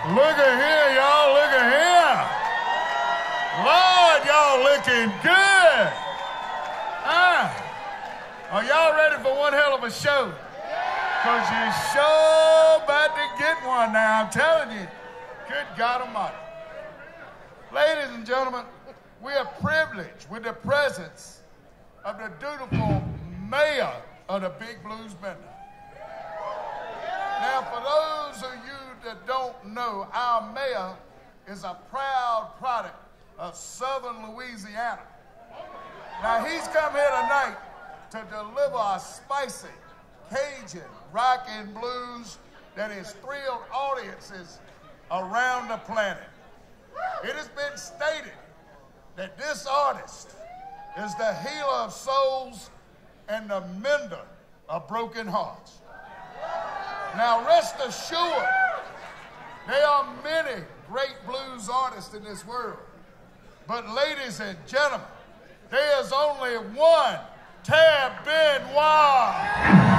Look at here, y'all. Look at here. Lord, y'all looking good. Are y'all ready for one hell of a show? Because you're sure about to get one now, I'm telling you. Good God Almighty. Ladies and gentlemen, we are privileged with the presence of the dutiful mayor of the Big Blues Bender. Now, for those of you that don't know, our mayor is a proud product of Southern Louisiana. Now, he's come here tonight to deliver a spicy Cajun rock and blues that has thrilled audiences around the planet. It has been stated that this artist is the healer of souls and the mender of broken hearts. Now, rest assured, there are many great blues artists in this world. But ladies and gentlemen, there's only one Tab Benoit.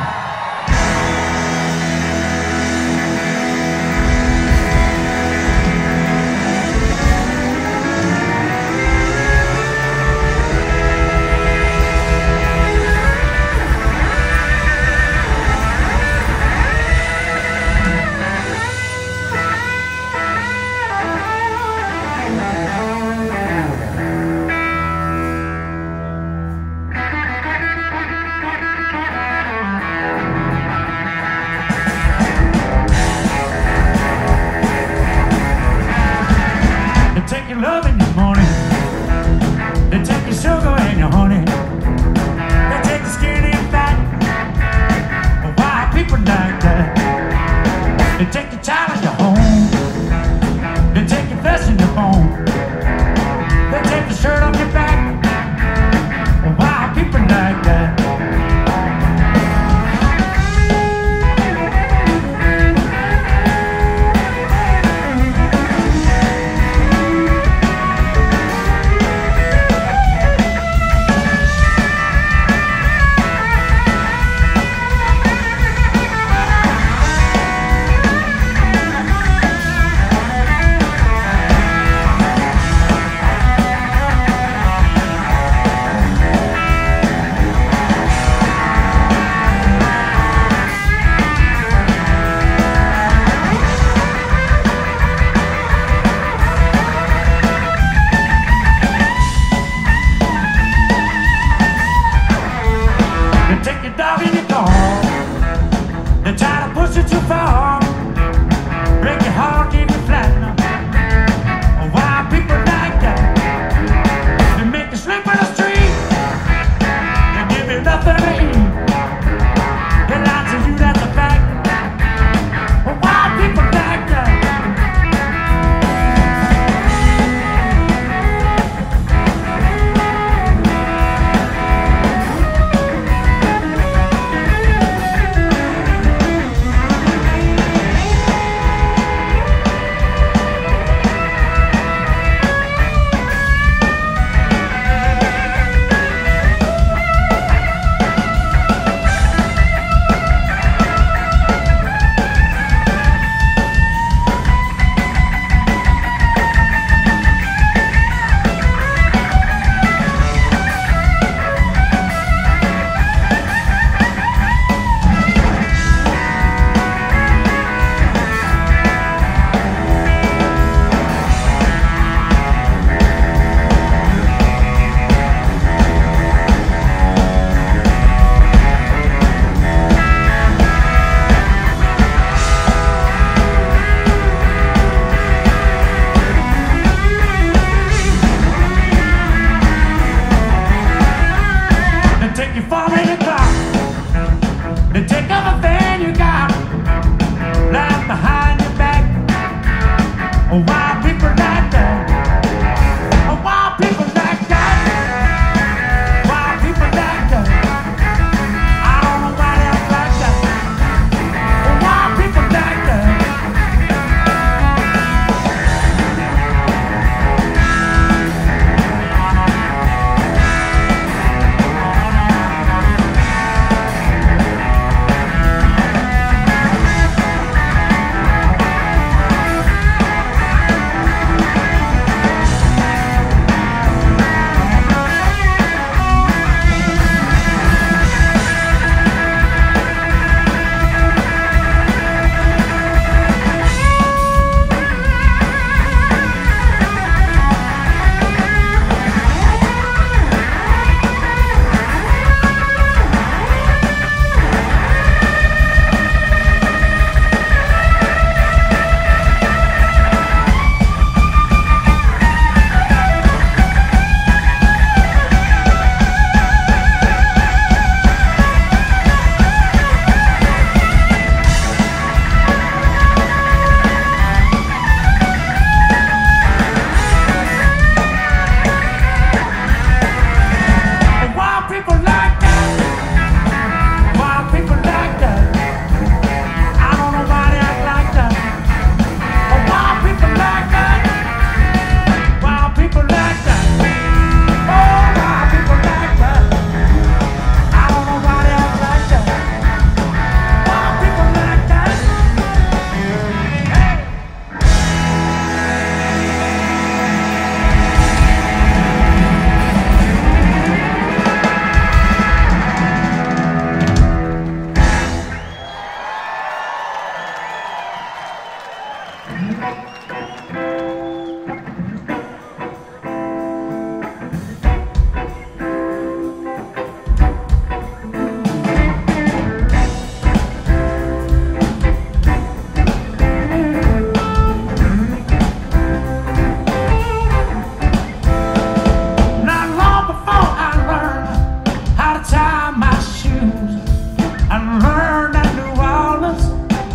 Love in the morning, they take your sugar and your honey, they take the skinny and fat. Why are people like that? They take your child and your home, they take your flesh and your bone, they take the shirt off your back. Why are people like that?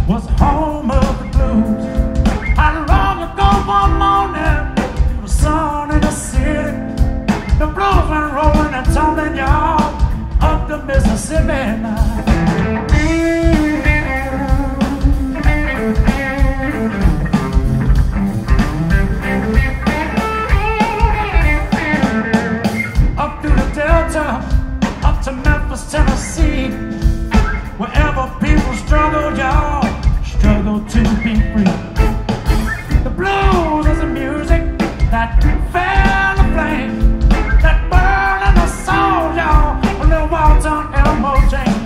was home of the blues. How long ago one morning, the sun in the city, the blues went rolling and tumbling, y'all, up the Mississippi now. Up through the Delta, up to Memphis, Tennessee, wherever people struggle, y'all, struggle to be free. The blues is the music that fan the flame, that burn in the soul, y'all, when they walked on Elmo James.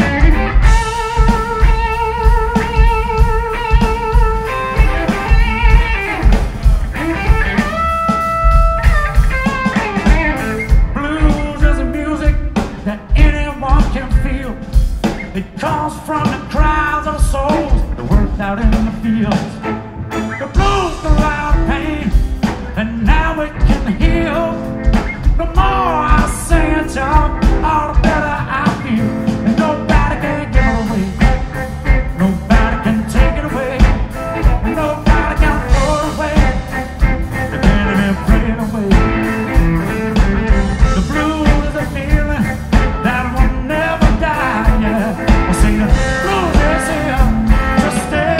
Blues is the music that anyone can feel. It comes from the cries of souls that worked out in the fields. The blues go out of pain, and now it can heal. The more I sing it, y'all, all the better I feel. And nobody can give it away, nobody can take it away, and nobody can throw it away. They can't even pray it away. The blues is a feeling that will never die, yeah. I say the blues is here to stay.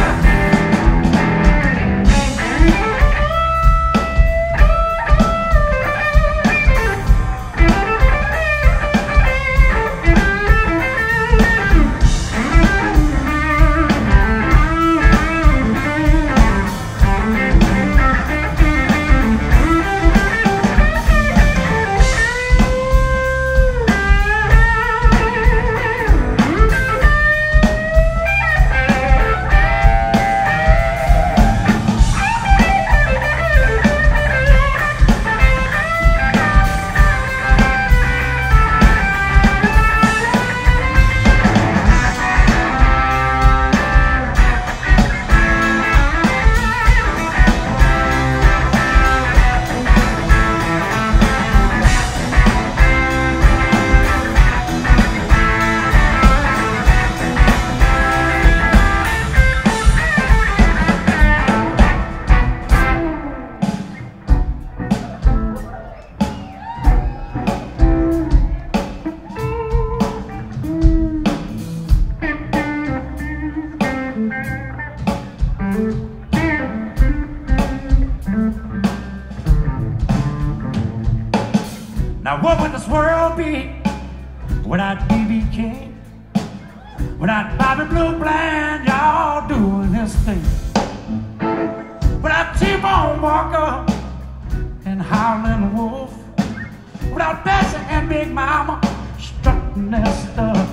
Now what would this world be without B.B. King, without Bobby Blue Bland, y'all doing this thing, without T-Bone Walker and Howlin' Wolf, without Bessie and Big Mama strutting their stuff.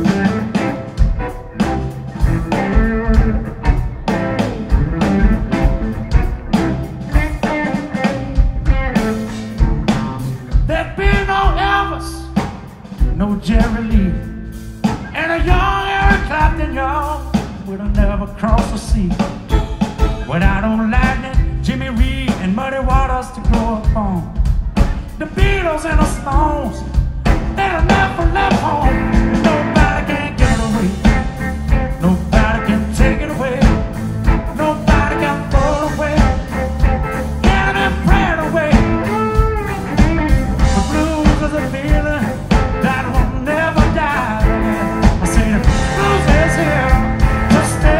There'd be no Elvis, no Jerry Lee, and a young Eric Clapton, y'all, would have never crossed the sea. Without old Lightning, Jimmy Reed, and Muddy Waters to grow up on. The Beatles and the Stones, they'd have never left home. Nobody can get it away, nobody can take it away, nobody can throw it away, can't even pray it away. The blues is a feeling that will never die. I say the blues is here to stay.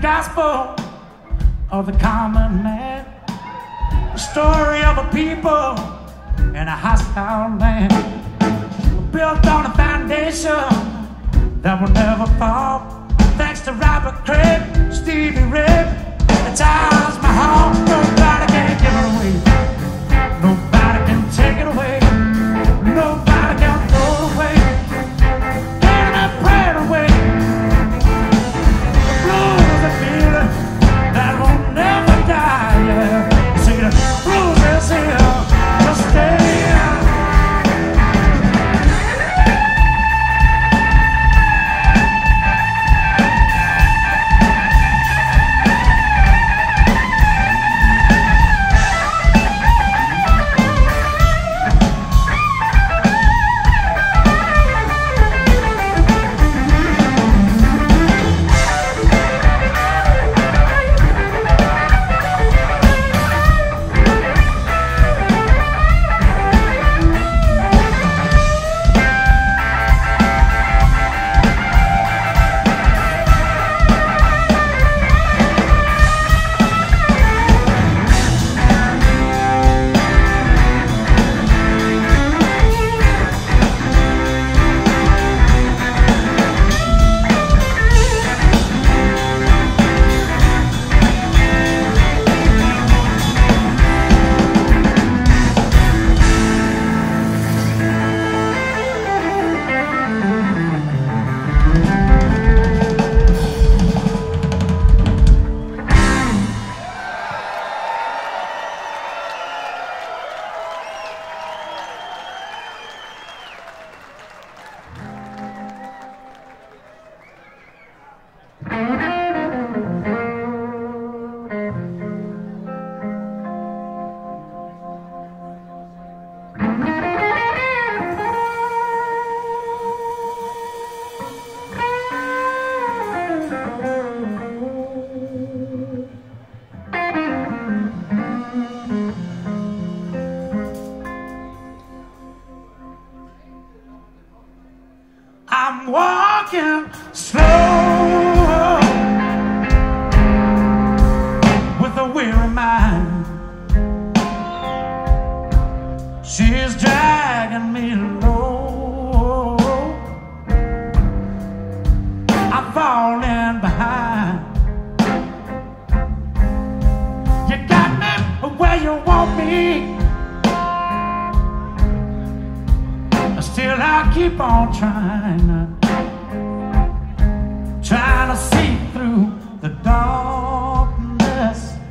gospel of the common man, the story of a people in a hostile land, built on a foundation that will never fall. Thanks to Robert Craig, Stevie Ray, and Taj Mahal. Nobody can give it away. Nobody can take it away. Nobody can throw it away. Get that prayer away. The blues are feeling that will never die. Yeah. See, the blues is here to stay. I'm walking slow with a weary mind. She's dragging me low. I'm falling behind. You got me where you want me. Still I keep on trying to see through the darkness,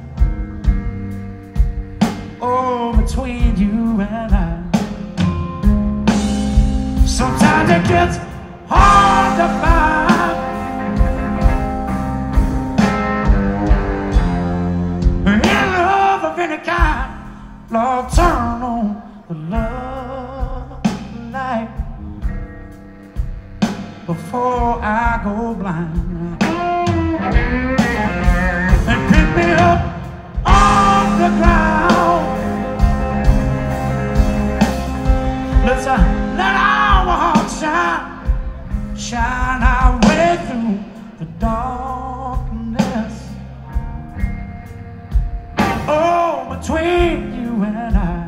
oh, between you and I. Sometimes it gets hard to find in love of any kind. Lord, turn on the love light before I go blind, and pick me up off the ground. Let's let our hearts shine our way through the darkness, oh, between you and I.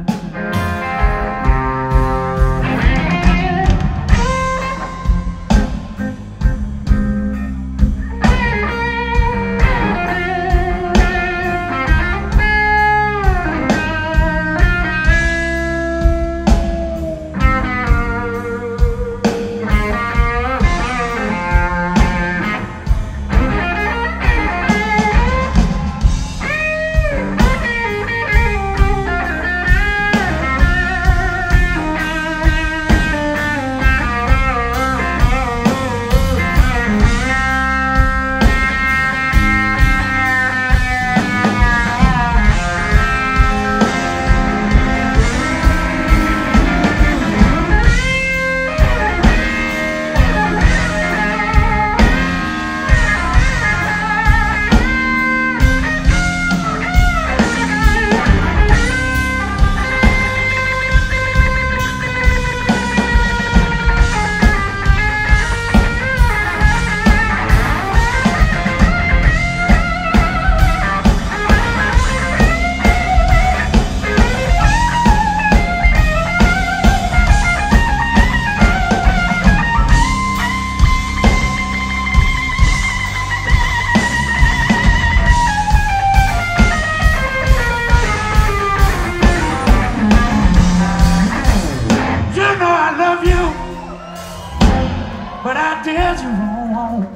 I did you wrong,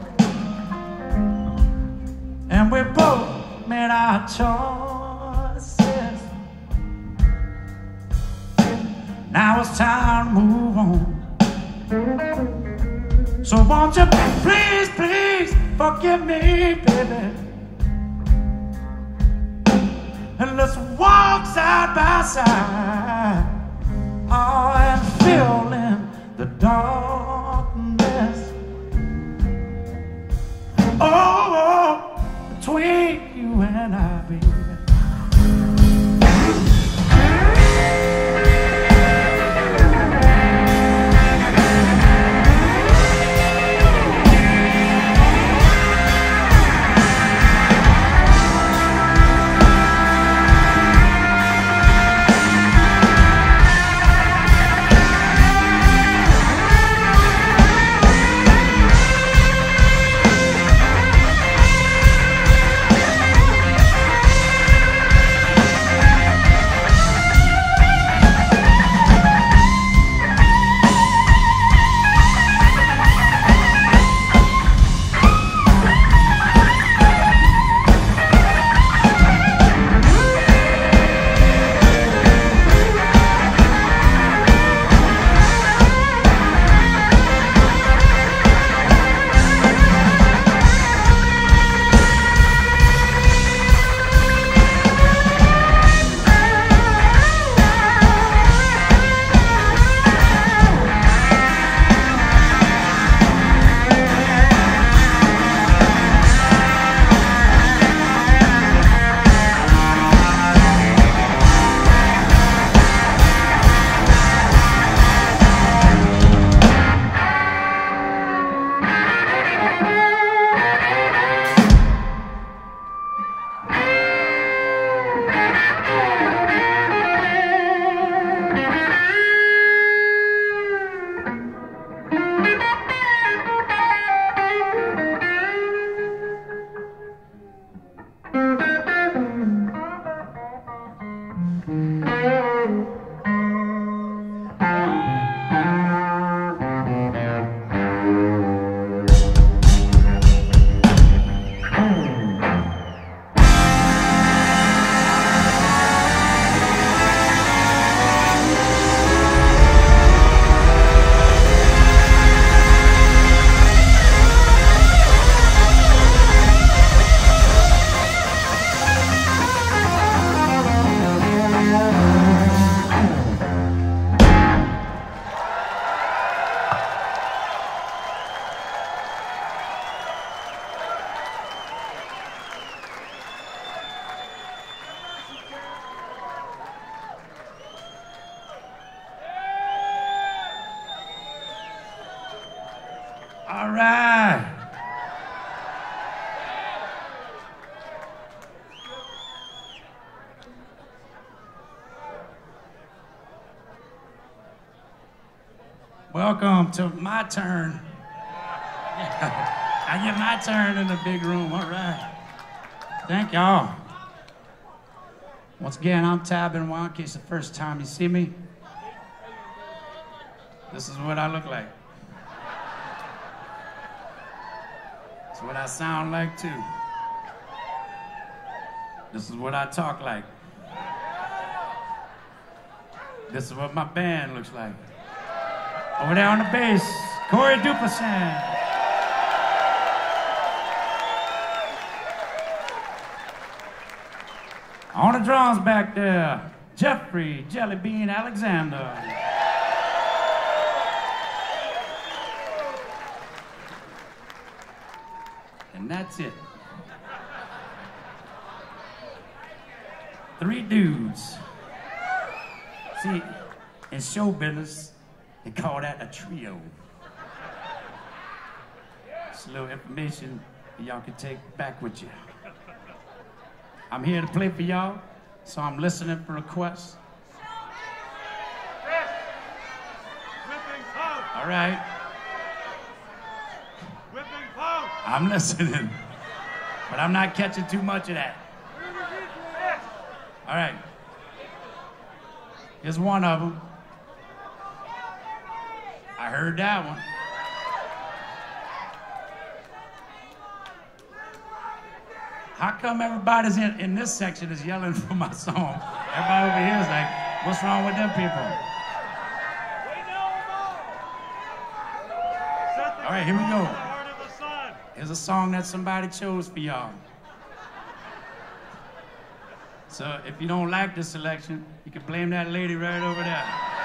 and we both made our choices. Now it's time to move on. So won't you please, please forgive me, baby, and let's walk side by side, oh, and fill in the darkness, oh, between you and I, baby. All right. Welcome to my turn. I get my turn in the big room. All right. Thank y'all. Once again, I'm Ty Benoit. In case the first time you see me, this is what I look like. It's what I sound like too. This is what I talk like. This is what my band looks like. Over there on the bass, Corey Duplassant. On the drums back there, Jeffrey Jellybean Alexander. And that's it. 3 dudes. See, in show business, they call that a trio. It's a little information that y'all can take back with you. I'm here to play for y'all, so I'm listening for requests. All right. I'm listening, but I'm not catching too much of that. All right. Here's one of them. I heard that one. How come everybody's in this section is yelling for my song? Everybody over here is like, what's wrong with them people? All right, here we go. Here's a song that somebody chose for y'all. So if you don't like this selection, you can blame that lady right over there.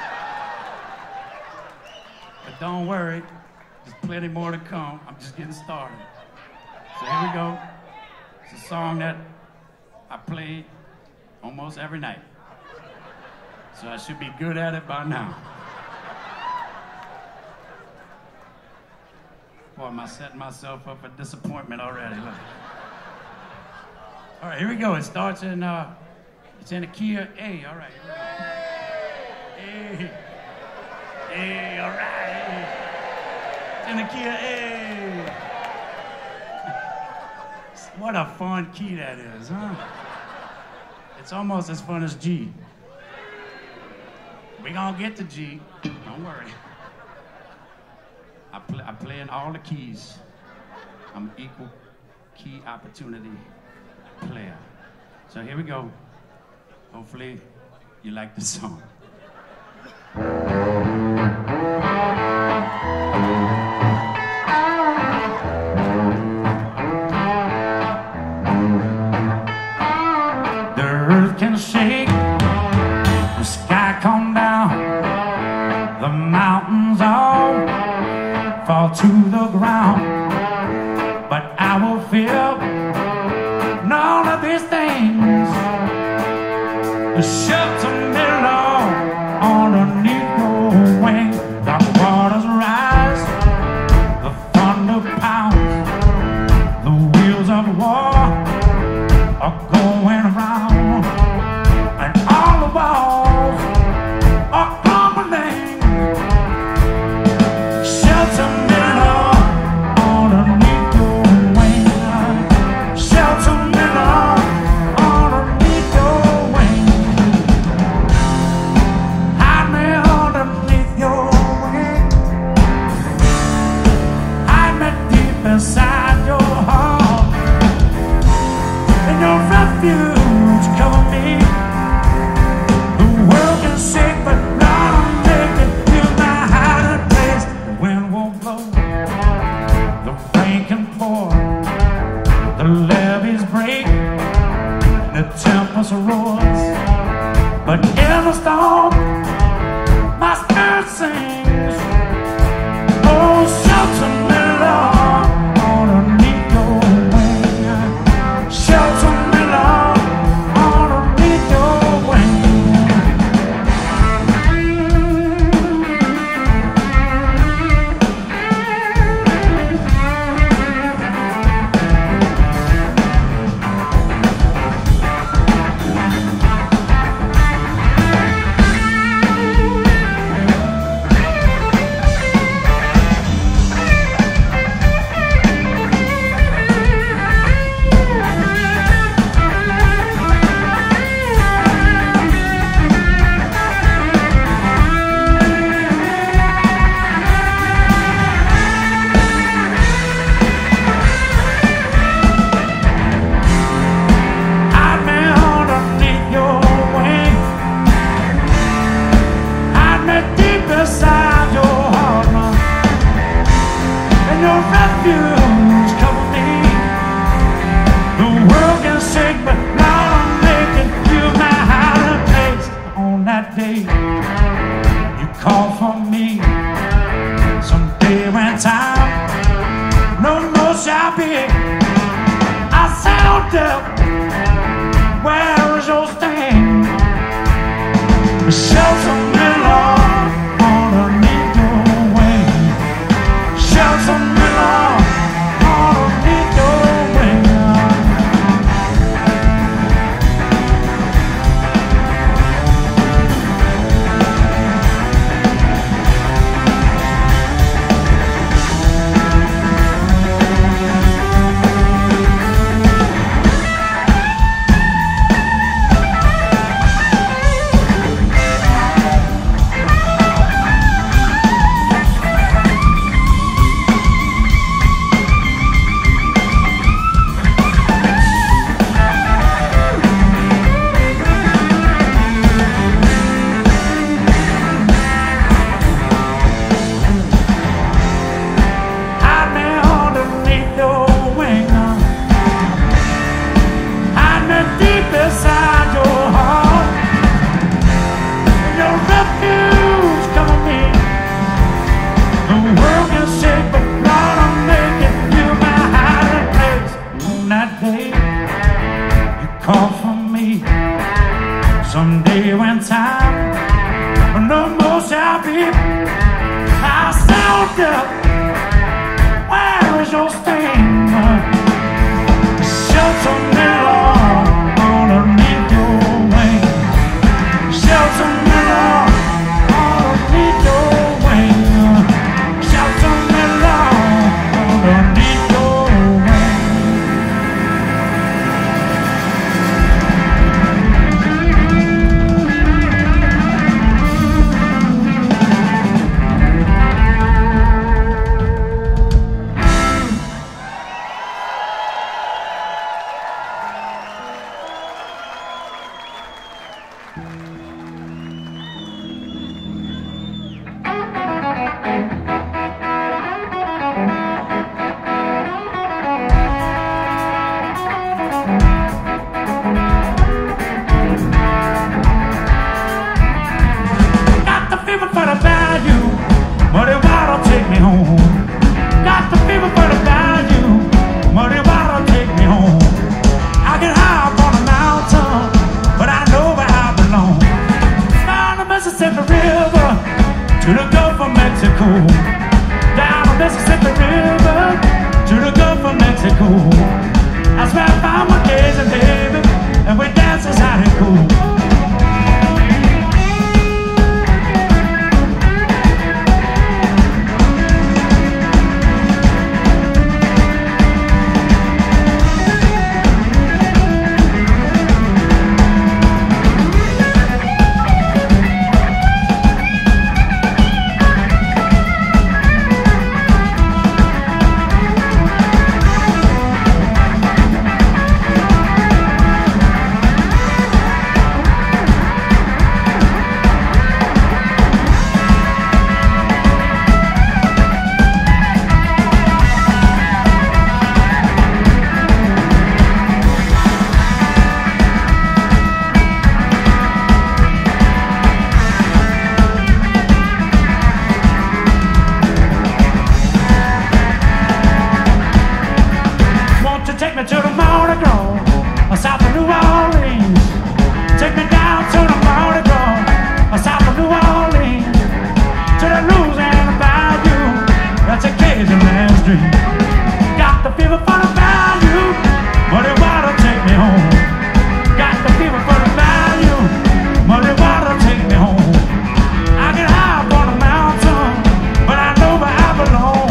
But don't worry, there's plenty more to come. I'm just getting started. So here we go. It's a song that I play almost every night. So I should be good at it by now. Boy, am I setting myself up for disappointment already. Look. All right, here we go. It starts in, it's in the key of A. All right. A. A, all right. It's in the key of A. What a fun key that is, huh? It's almost as fun as G. We gonna get to G. Don't worry. I play in all the keys. I'm an equal key opportunity player. So here we go. Hopefully you like the song. The earth can shake, the sky come down, the mountains all fall to the ground, but I will feel none of these things. Shelter me, Lord, underneath your wing. The waters rise, the thunder pounds, the wheels of war are going round, and all the walls are crumbling. Shelter me, Lord, underneath your wing. Shelter me, Lord, underneath your wing. Hide me underneath your wing. Hide me deep inside your heart. In your refuge, cover me. The world can shake, but not make it. Feel my hiding place. The wind won't blow, the rain can pour, the levees break, the tempest roars. But in the storm, my spirit sings. Oh, shelter me, Lord, underneath your wing. Shelter me, Lord, underneath your wing. Hide me underneath your wing. Hide me deep inside your heart, Lord. In your refuge, cover me. The world can shake, but now I'm making you my hiding place. On that day, you call for me. Someday when time no more shall be, I said, oh, death, where is your sting? Shelter me, Lord, underneath your wing. Shelter me, Lord, underneath your wing. said, take me to the Mardi Gras, south of New Orleans. Take me down to the Mardi Gras, south of New Orleans. To the Louisiana Bayou, that's a Cajun man's dream. Got the fever for the bayou, muddy water take me home. Got the fever for the bayou, muddy water take me home. I get high up on a mountain, but I know where I belong.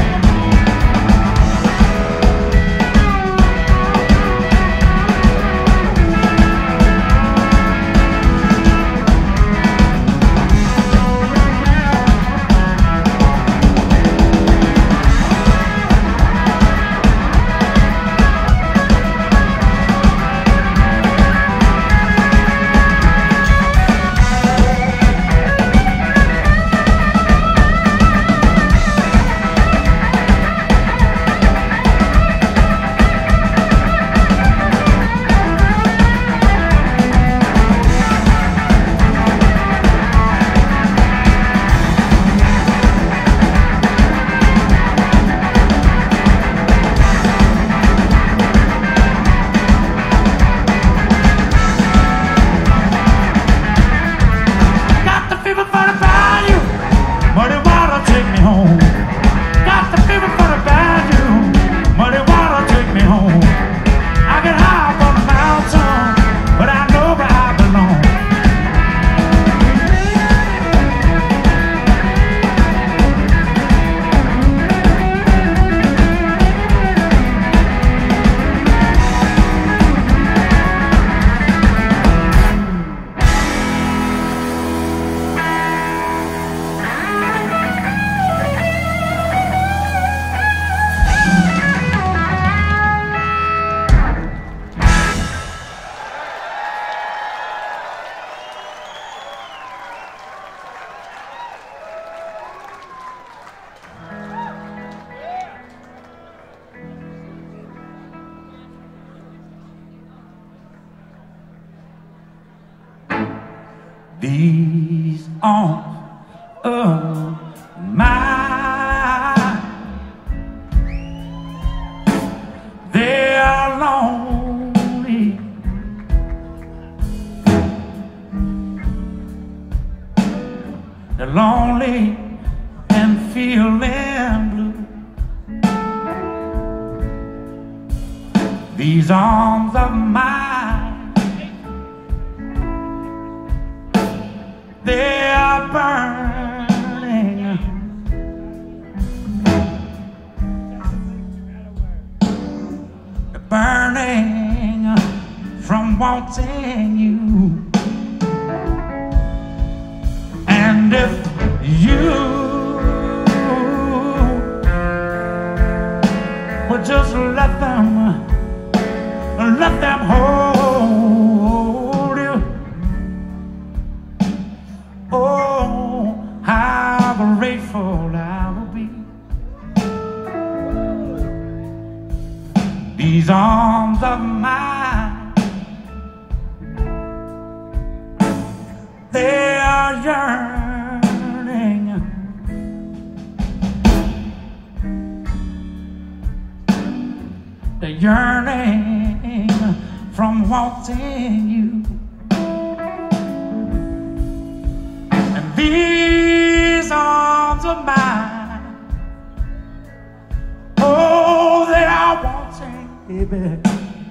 These arms of mine, they are lonely. They're lonely and feeling blue. These arms of mine, they are burning, burning from wanting you. And if you would just let them hold you, oh, how grateful I will be. These arms of mine, they are yearning, they're yearning from wanting you. And these arms of mine, oh, they are wanting, baby.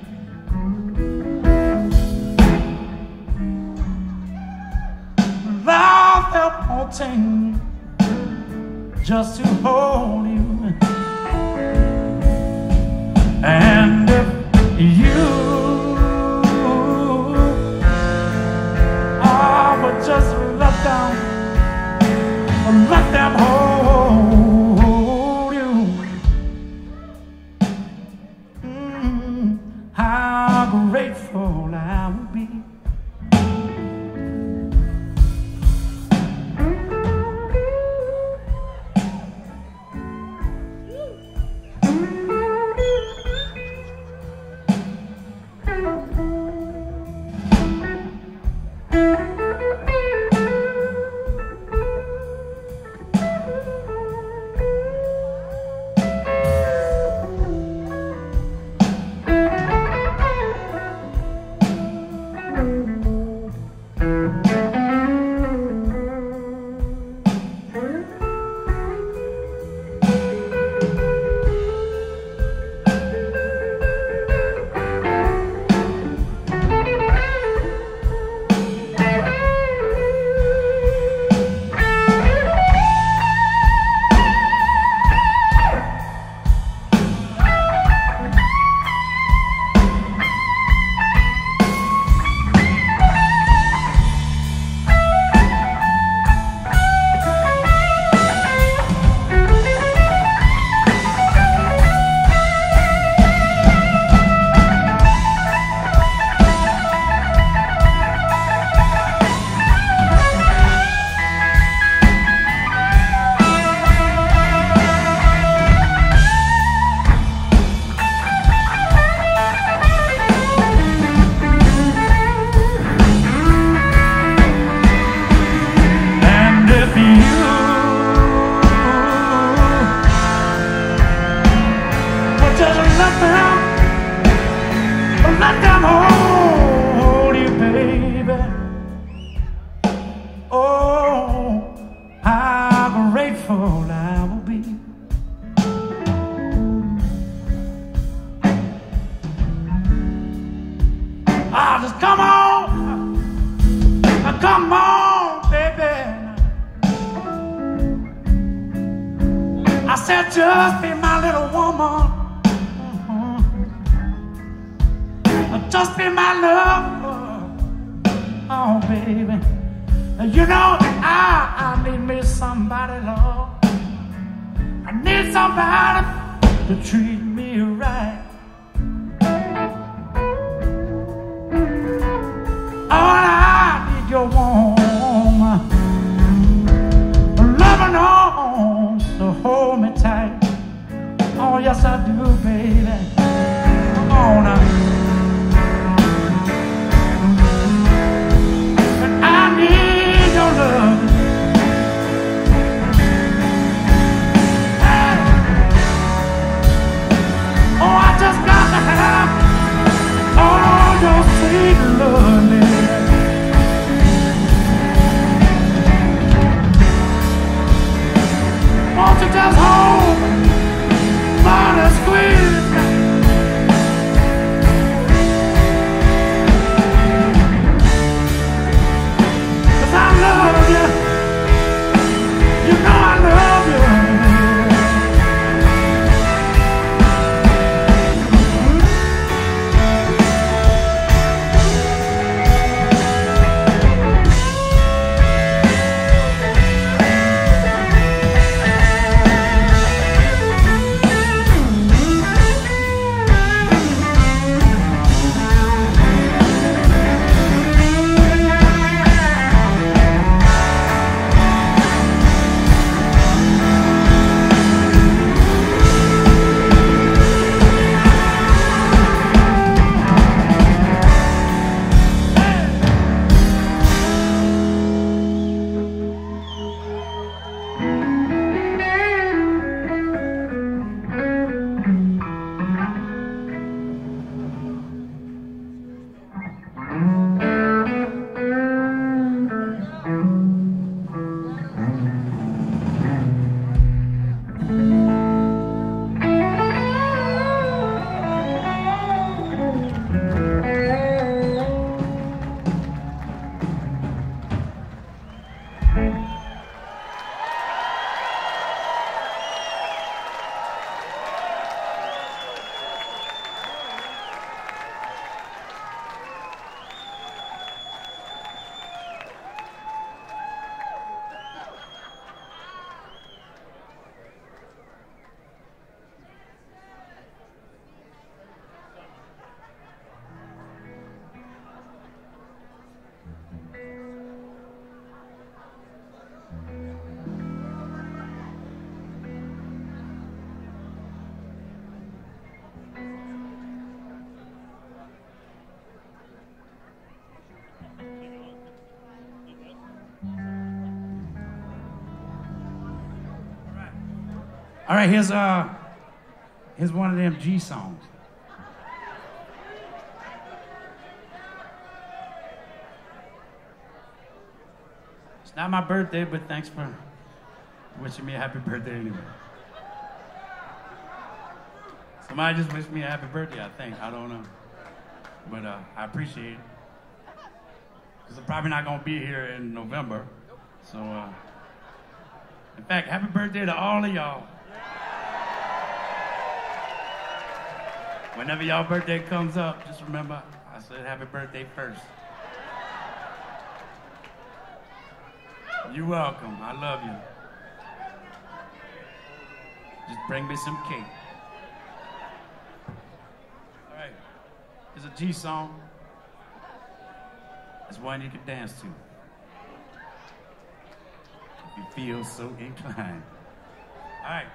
Love, they're wanting just to hold you. And if you would just let them hold you, how grateful I will be. come hold you, baby. Oh, how grateful I will be. Ah, just come on, baby. I said, just be my little woman. Just be my lover. Oh, baby. You know I need me somebody, Lord. I need somebody to treat me right. All I need your warm, loving arms to hold me tight. Oh, yes I do, baby. Come on now. Won't you just hold me, wanna squeeze me? Cause I love you, you know I love you. All right, here's one of them G songs. It's not my birthday, but thanks for wishing me a happy birthday anyway. Somebody just wished me a happy birthday, I think. I don't know. But I appreciate it. Because I'm probably not going to be here in November. So, in fact, happy birthday to all of y'all. Whenever y'all birthday comes up, just remember, I said happy birthday first. You're welcome. I love you. Just bring me some cake. All right. It's a G song. It's one you can dance to. If you feel so inclined. All right.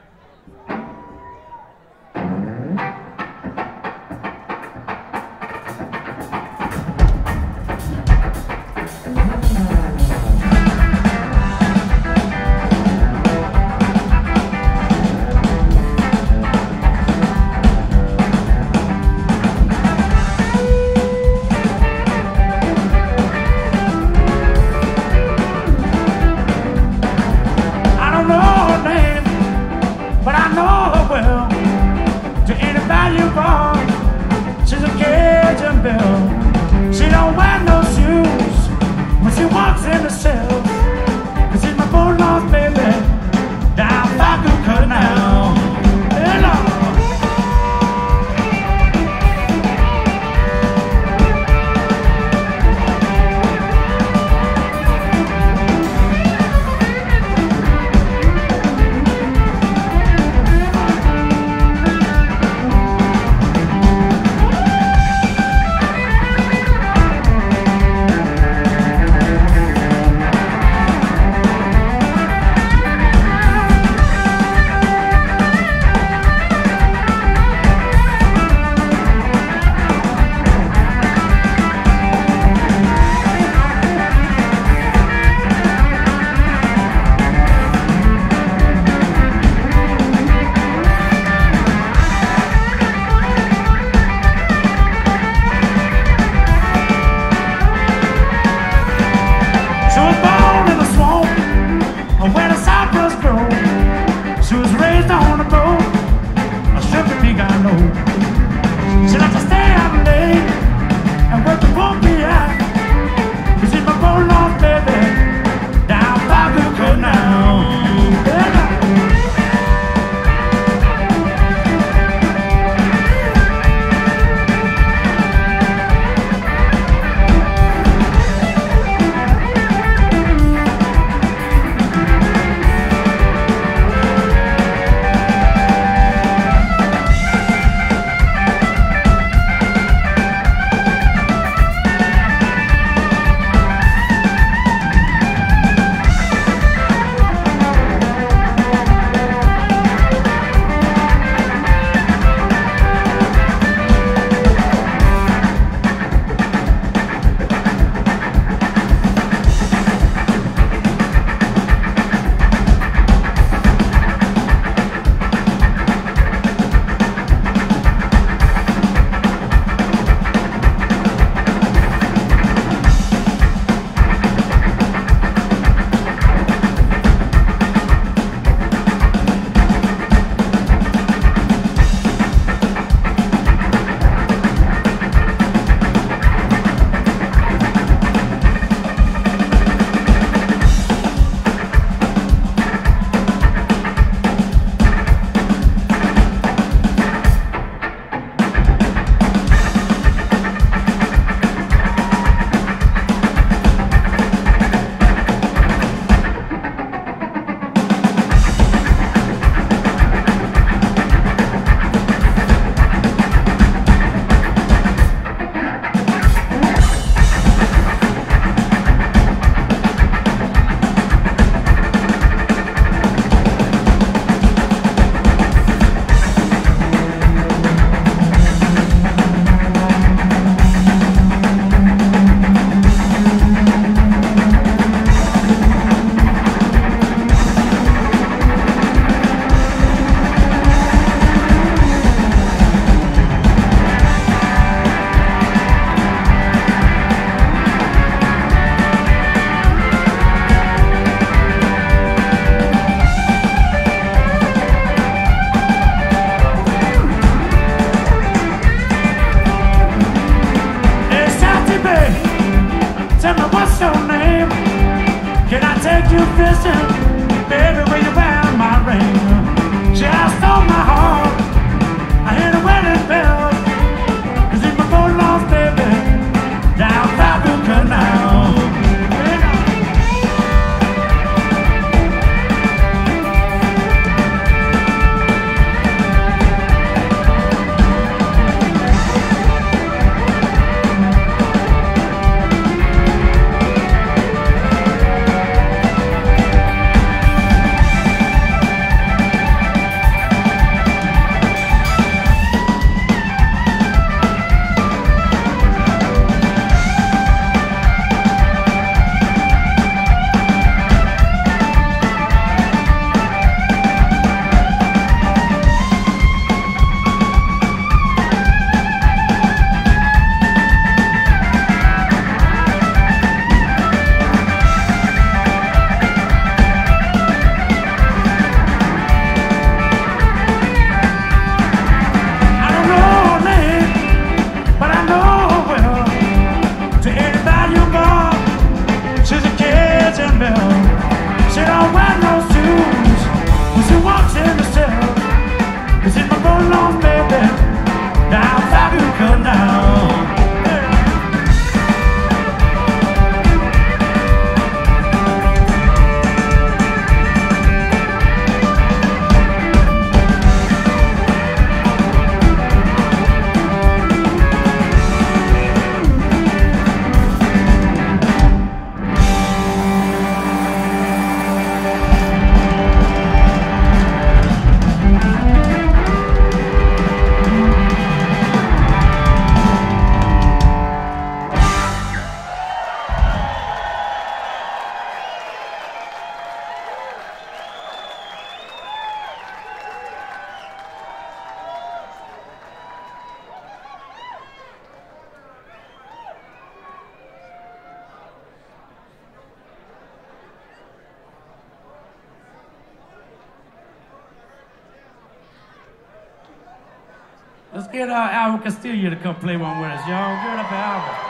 Let's get Albert Castillo to come play one with us, y'all. Give it up for Albert.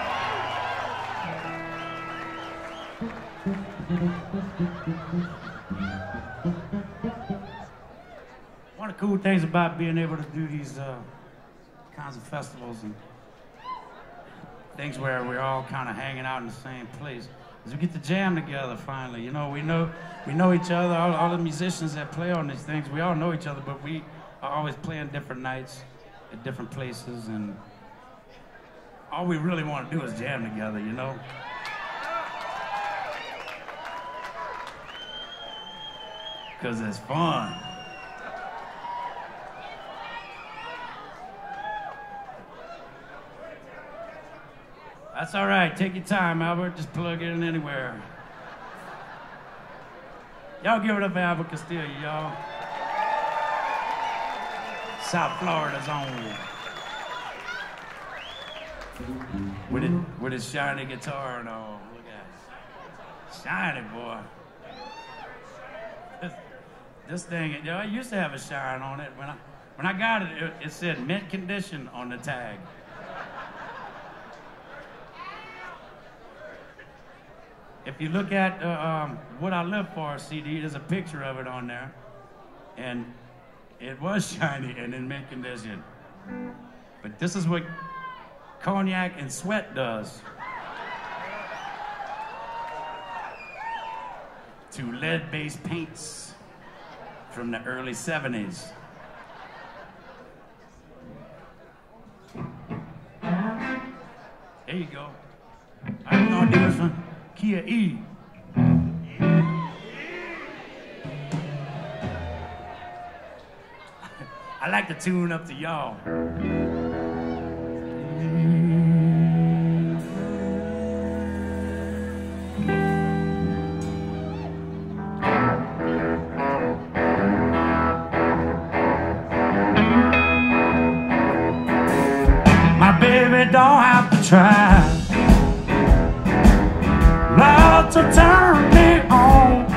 One of the cool things about being able to do these kinds of festivals and things where we're all kind of hanging out in the same place is we get to jam together finally. You know, we know each other. All the musicians that play on these things, we all know each other, but we are always playing different nights at different places, and all we really want to do is jam together, you know? Because it's fun. That's all right. Take your time, Albert. Just plug it in anywhere. Y'all give it up for Albert Castillo, y'all. South Florida's own. With his shiny guitar and all. Look at it. Shiny, boy. This thing, you know, it used to have a shine on it. When I got it, it said mint condition on the tag. If you look at What I Live For CD, there's a picture of it on there. And it was shiny and in mint condition. But this is what cognac and sweat does to lead-based paints from the early 70s. There you go. I'm gonna do this one. Kia E. I like to tune up to y'all. My baby don't have to try. Love to turn me on,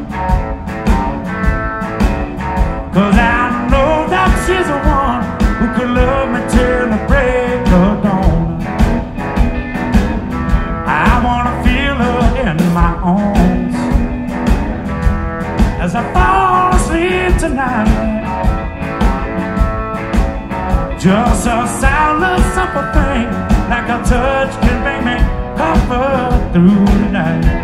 'cause I know that she's the one who could love me till the break of dawn. I wanna feel her in my arms as I fall asleep tonight. Just a soundless, simple thing, like a touch can bring me comfort through the night.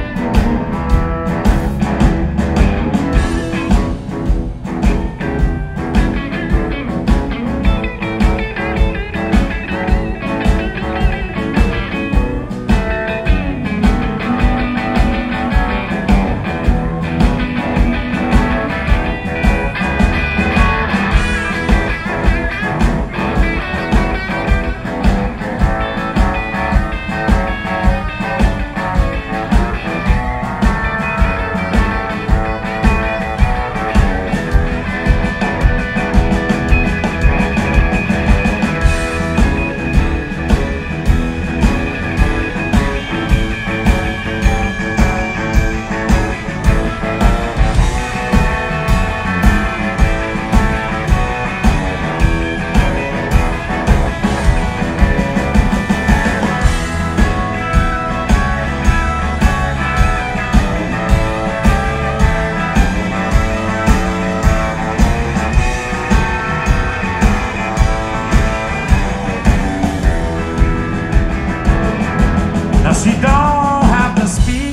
She don't have to speak,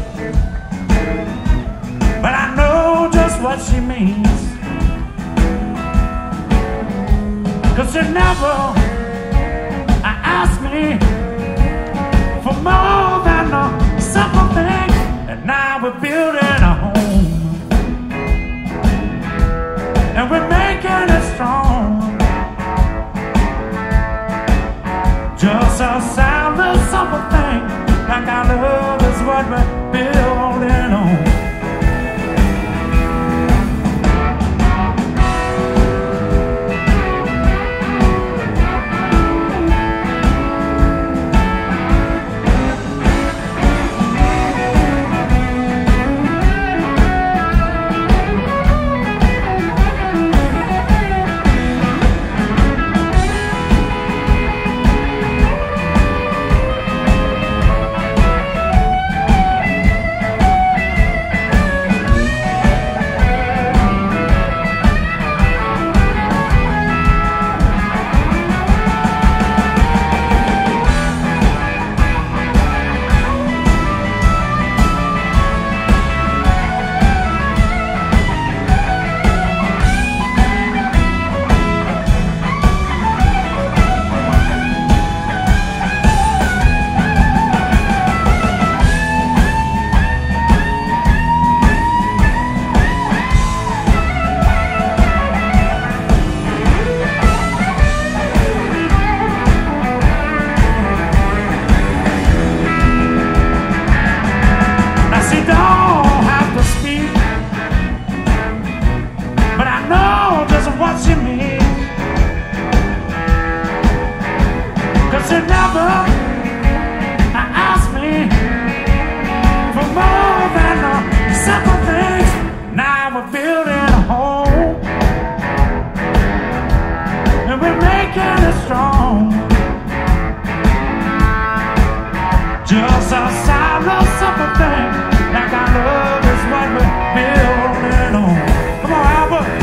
but I know just what she means. 'Cause she never asked me for more than a simple thing, and now we're building a home, and we're making it strong. Just a soundless, simple thing, like our love is what we're building on. making it strong. Just a silent, simple thing, like our love is what we're building on. Come on, Albert.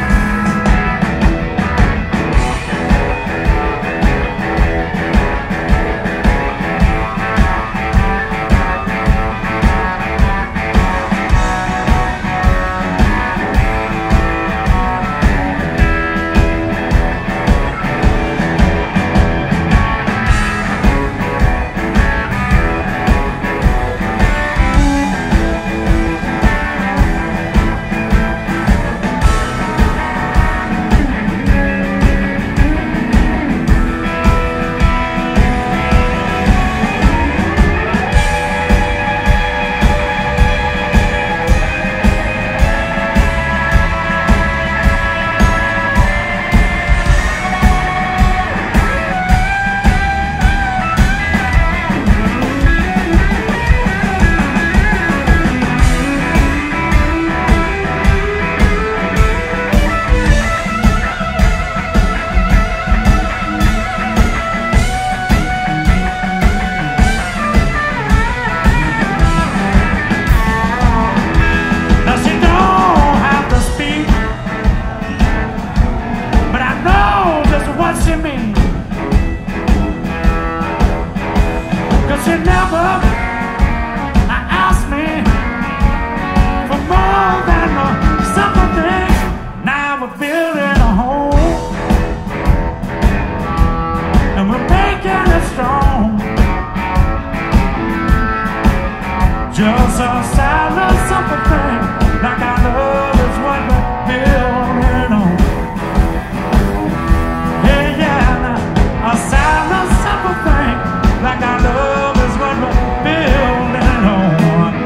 Just a silent, simple thing, like our love is what we're building on. Yeah, yeah, a silent, simple thing, like our love is what we're building on.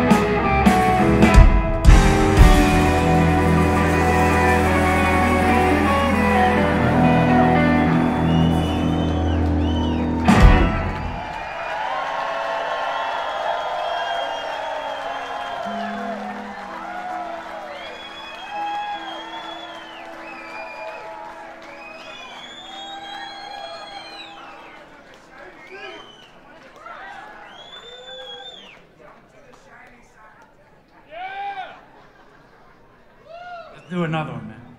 Do another one, man.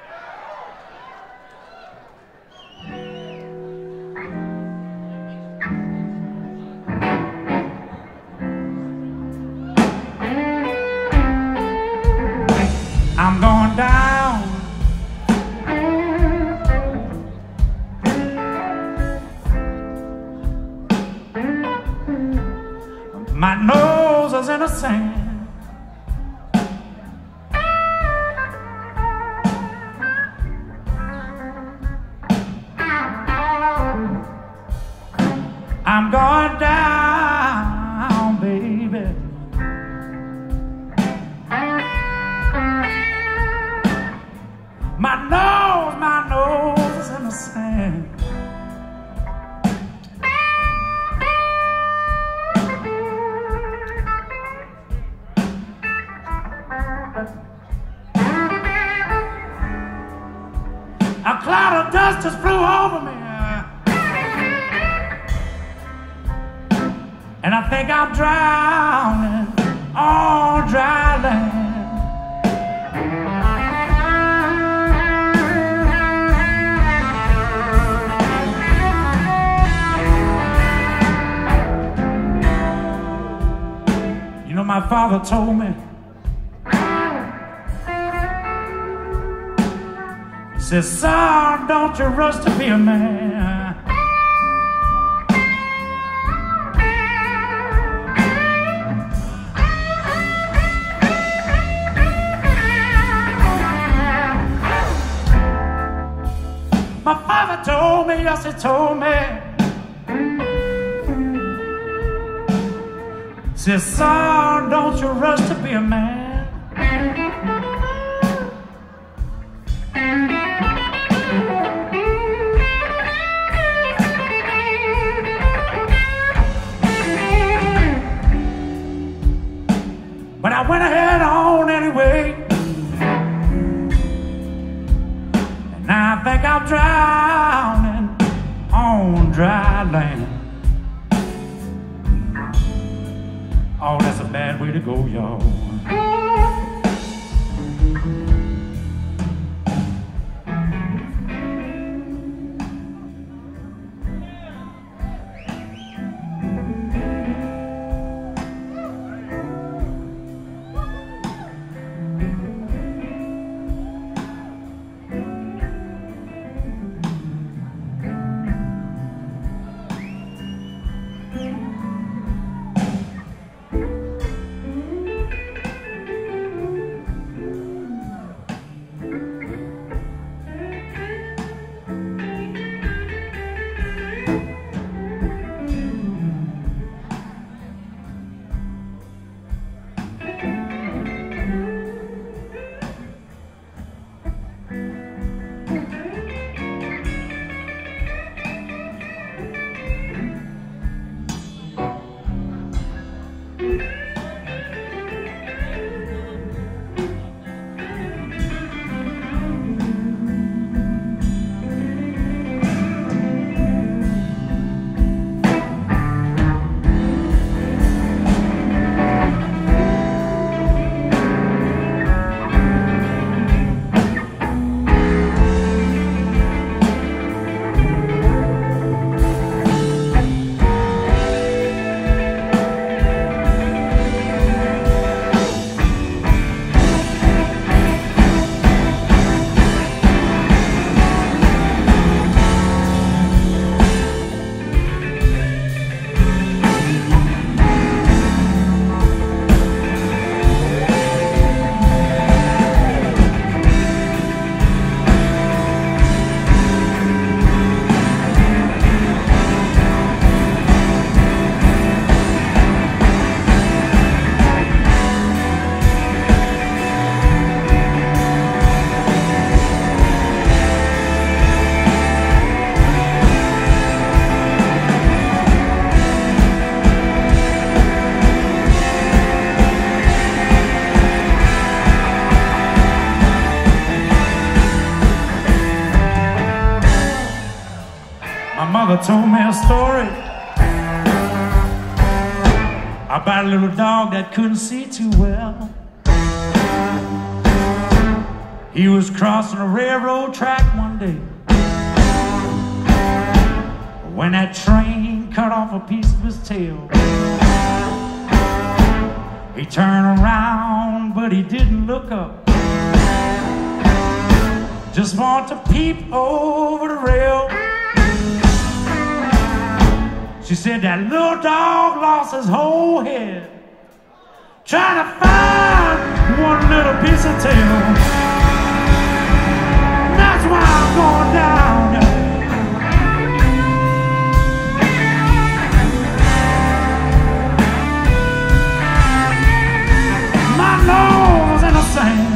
I'm going down. My nose is in the sand. I'm going down, baby. My nose is in the sand. A cloud of dust just flew over me. And I think I'm drowning on dry land. You know, my father told me, he said, son, don't you rush to be a man. My father told me, yes, he told me. He said, son, don't you rush to be a man. But I went ahead on anyway. And now I think I'm drowning dry land. Oh, that's a bad way to go, y'all. My mother told me a story about a little dog that couldn't see too well. He was crossing a railroad track one day when that train cut off a piece of his tail. He turned around, but he didn't look up, just wanted to peep over the rail. She said that little dog lost his whole head trying to find one little piece of tail. That's why I'm going down. My nose in the sand.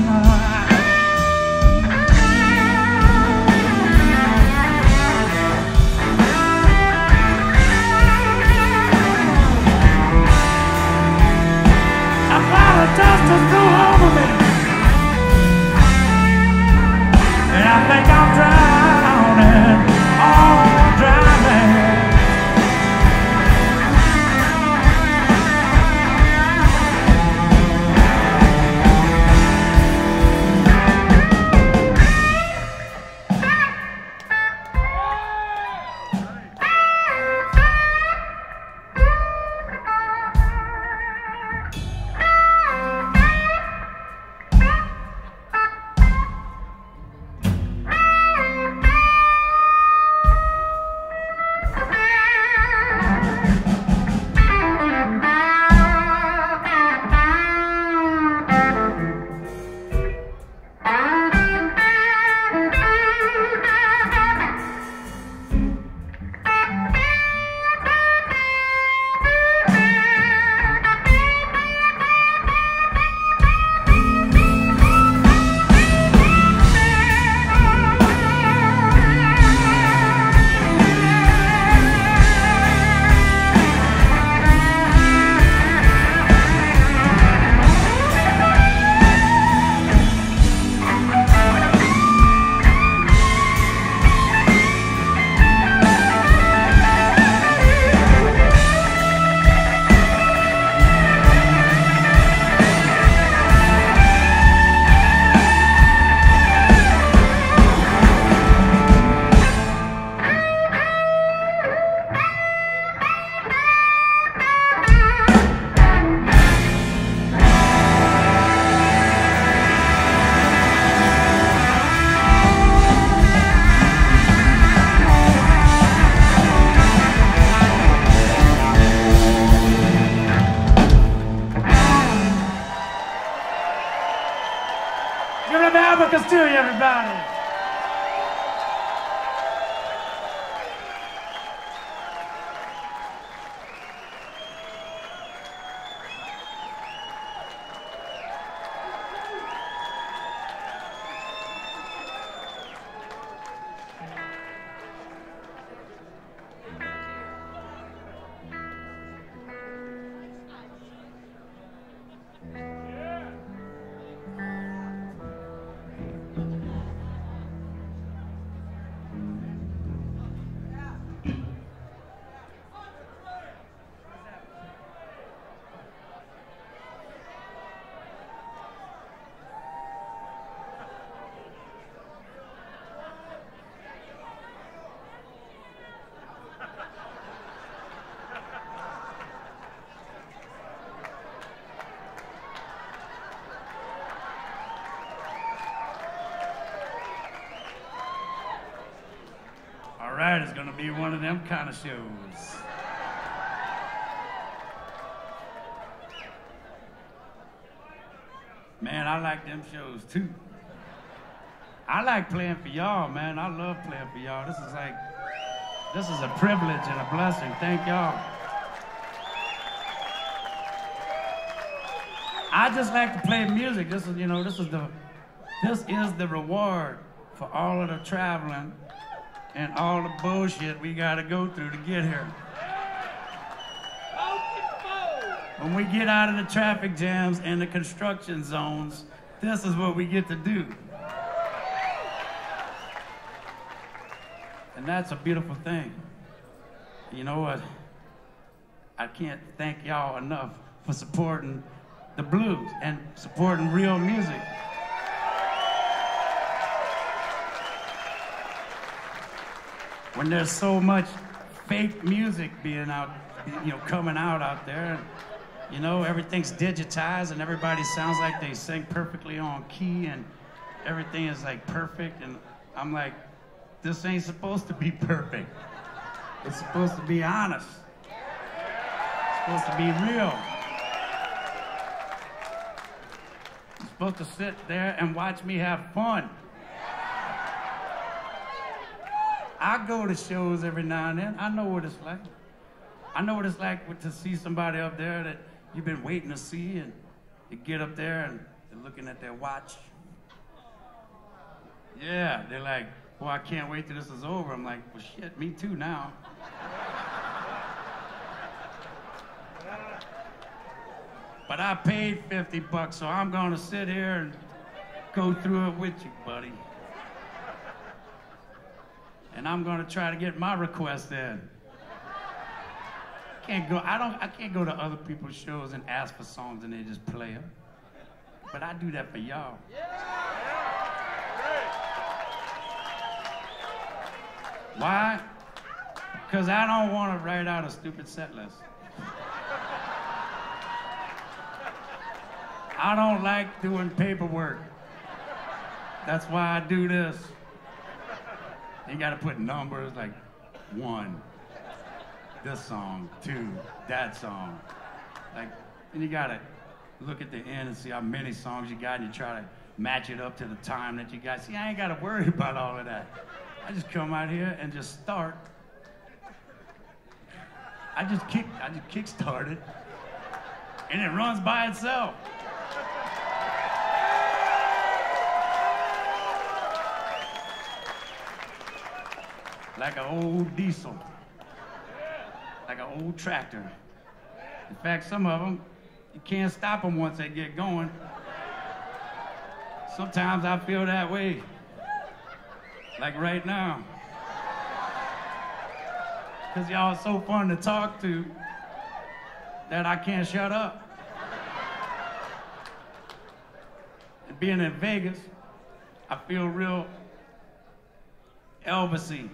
Dust has blew over me, and I think I'm drowning. everybody. All right, it's gonna be one of them kind of shows. Man, I like them shows too. I like playing for y'all, man. I love playing for y'all. This is a privilege and a blessing. Thank y'all. I just like to play music. This is the reward for all of the traveling and all the bullshit we gotta go through to get here. When we get out of the traffic jams and the construction zones, this is what we get to do. And that's a beautiful thing. You know what? I can't thank y'all enough for supporting the blues and supporting real music. When there's so much fake music being out, coming out there, and, everything's digitized and everybody sounds like they sing perfectly on key and everything is like perfect, and I'm like, this ain't supposed to be perfect. It's supposed to be honest. It's supposed to be real. You're supposed to sit there and watch me have fun. I go to shows every now and then. I know what it's like. I know what it's like to see somebody up there that you've been waiting to see, and you get up there and they're looking at their watch. Yeah, they're like, well, I can't wait till this is over. I'm like, well, shit, me too now. But I paid $50, so I'm gonna sit here and go through it with you, buddy. And I'm gonna try to get my request in. I can't go to other people's shows and ask for songs and they just play them. But I do that for y'all. Why? Because I don't want to write out a stupid set list. I don't like doing paperwork. That's why I do this. You got to put numbers like 1, this song, 2, that song. And you got to look at the end and see how many songs you got, and you try to match it up to the time that you got. See, I ain't got to worry about all of that. I just come out here and just start. I just kick-start it, and it runs by itself. Like an old diesel, like an old tractor. In fact, some of them, you can't stop them once they get going. Sometimes I feel that way, like right now. Because y'all are so fun to talk to that I can't shut up. And being in Vegas, I feel real Elvis-y.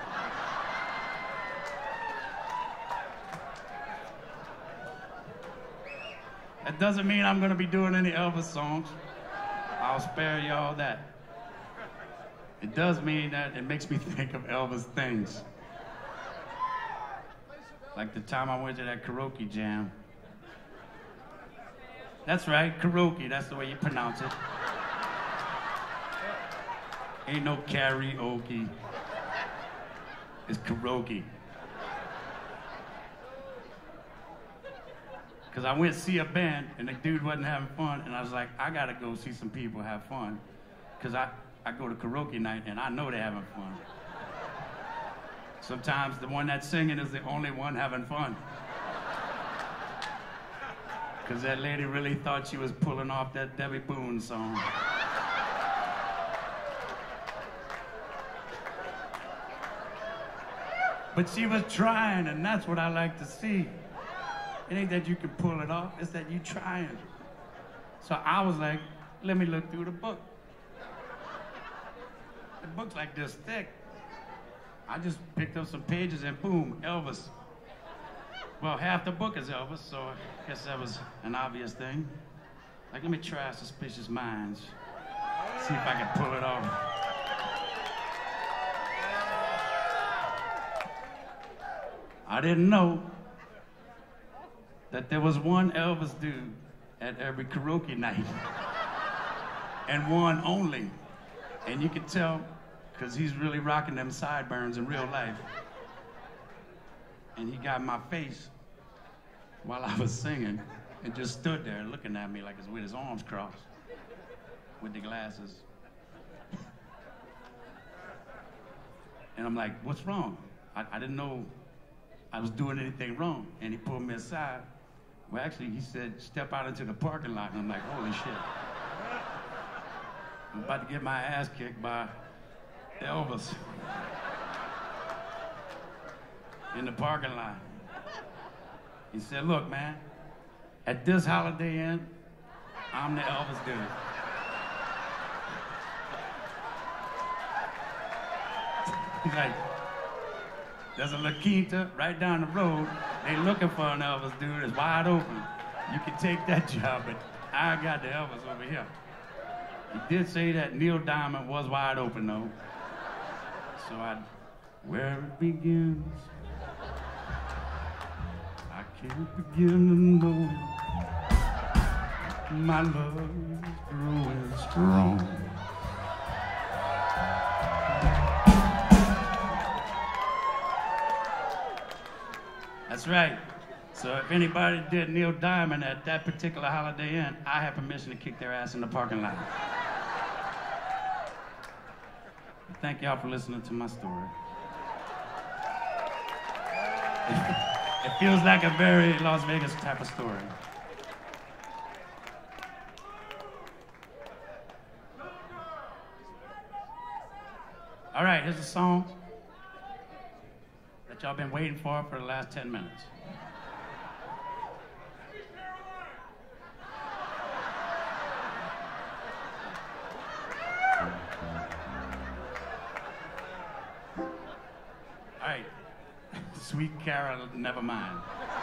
That doesn't mean I'm gonna be doing any Elvis songs. I'll spare y'all that. It does mean that it makes me think of Elvis things. Like the time I went to that karaoke jam. That's right, karaoke, that's the way you pronounce it. Ain't no karaoke. It's karaoke. Because I went to see a band, and the dude wasn't having fun, and I was like, I gotta go see some people have fun. Because I go to karaoke night, and I know they're having fun. Sometimes the one that's singing is the only one having fun. Because that lady really thought she was pulling off that Debbie Boone song. But she was trying, and that's what I like to see. It ain't that you can pull it off, it's that you trying. So I was like, let me look through the book. The book's like this thick. I just picked up some pages and boom, Elvis. Well, half the book is Elvis, so I guess that was an obvious thing. Like, let me try Suspicious Minds. See if I can pull it off. I didn't know that there was one Elvis dude at every karaoke night. And one only. And you could tell, because he's really rocking them sideburns in real life. And he got in my face while I was singing and just stood there looking at me like it's with his arms crossed with the glasses. And I'm like, what's wrong? I didn't know I was doing anything wrong. And he pulled me aside. Well, actually, he said, step out into the parking lot. And I'm like, holy shit. I'm about to get my ass kicked by Elvis in the parking lot. He said, look, man, at this Holiday Inn, I'm the Elvis dude. He's like, there's a La Quinta right down the road. They looking for an Elvis dude. It's wide open. You can take that job, but I got the Elvis over here. He did say that Neil Diamond was wide open, though. So where it begins, I can't begin to know. My love is growing strong. That's right. So if anybody did Neil Diamond at that particular Holiday Inn, I have permission to kick their ass in the parking lot. Thank y'all for listening to my story. It feels like a very Las Vegas type of story. All right, here's a song that y'all been waiting for the last 10 minutes. All right, Sweet Carol, never mind.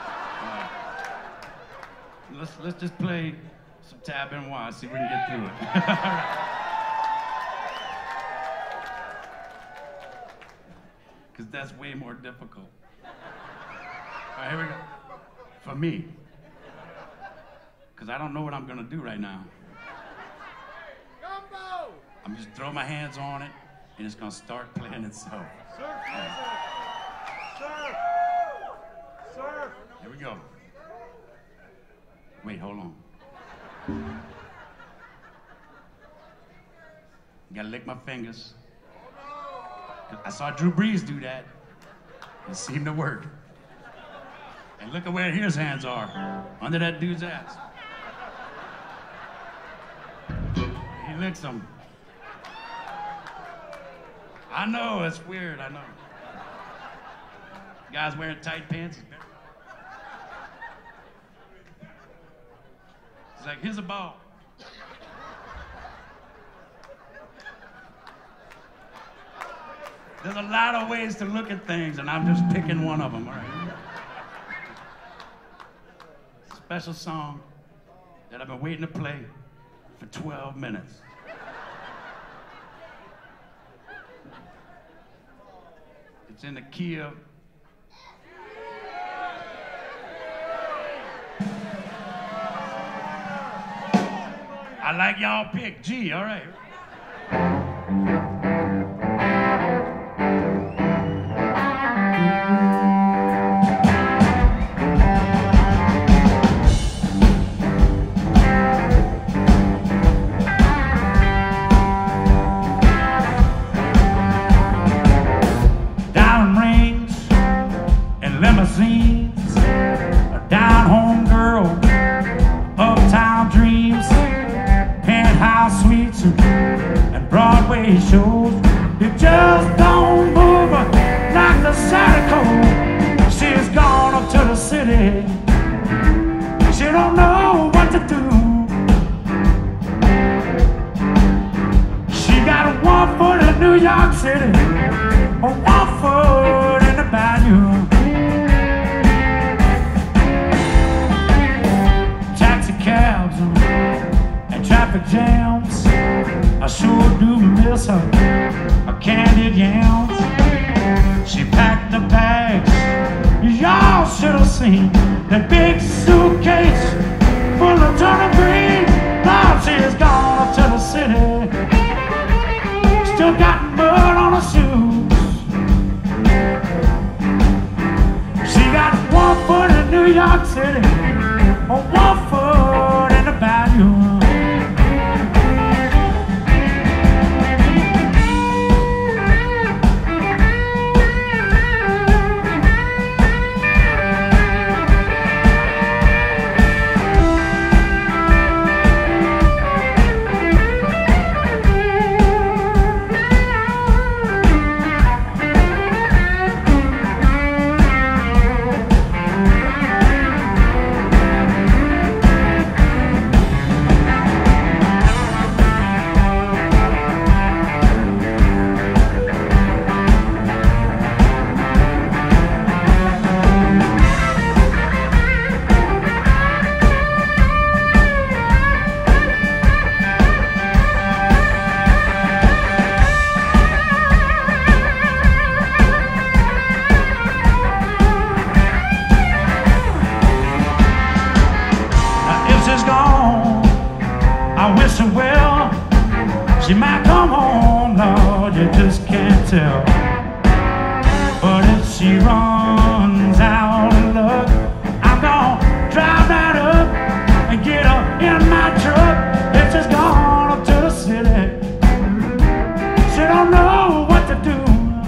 Let's just play some Tab Benoit, see if we can get through it. Because that's way more difficult. All right, here we go. For me. Because I don't know what I'm going to do right now. Gumbo! I'm just throwing my hands on it, and it's going to start playing itself. Surf! Surf! Surf! Here we go. Wait, hold on. Gotta lick my fingers. I saw Drew Brees do that. It seemed to work. And look at where his hands are, under that dude's ass. He licks them. I know, it's weird, I know. Guys wearing tight pants. It's like, here's a ball. There's a lot of ways to look at things, and I'm just picking one of them, all right? Special song that I've been waiting to play for 12 minutes. It's in the key of... I like y'all pick G, all right. limousines, down-home girls, uptown dreams, penthouse suites, and Broadway shows. You just don't move like the Sadako. She's gone up to the city. She don't know what to do. She got 1 foot in New York City, 1 foot in the bayou. Taxi cabs and traffic jams, I sure do miss her candied yams. She packed the bags, y'all should have seen that big suitcase full of turnip green. Now she's gone up to the city, still got mud on her shoes. She got 1 foot in New York City, 1 foot in the bayou. Well, she might come home, Lord, you just can't tell. But if she runs out of luck, I'm gonna drive right up and get her in my truck. If she's gone up to the city, she don't know what to do.